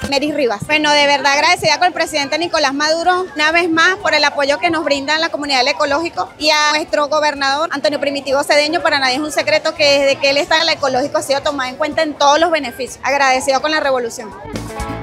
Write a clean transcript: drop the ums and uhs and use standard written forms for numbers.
Nery Rivas. Bueno, de verdad agradecida con el presidente Nicolás Maduro una vez más por el apoyo que nos brinda en la comunidad del ecológico, y a nuestro gobernador Antonio Primitivo Cedeño. Para nadie es un secreto que desde que él está en el ecológico ha sido tomado en cuenta en todos los beneficios. Agradecido con la revolución.